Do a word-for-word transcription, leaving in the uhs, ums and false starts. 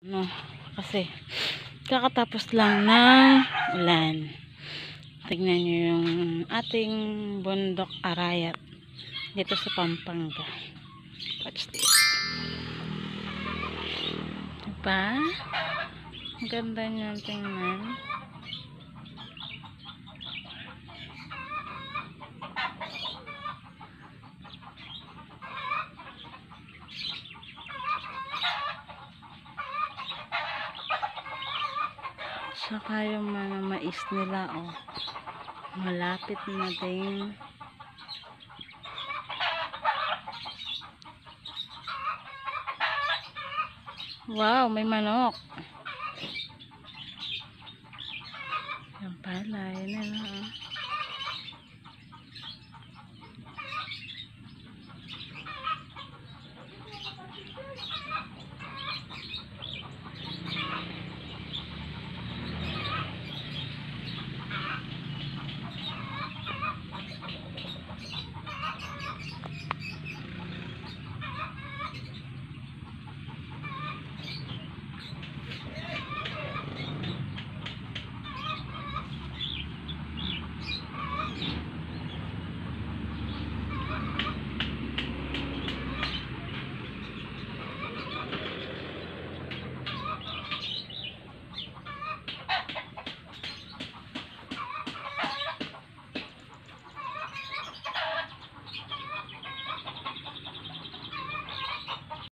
No, kasi kakatapos lang ng ulan. Tignan nyo yung ating bundok Arayat dito sa Pampanga. Watch this. Diba? Ang ganda nyo tingnan. Saka yung mga mais nila, oh, malapit na din. Wow, may manok. Yung palay na, oh.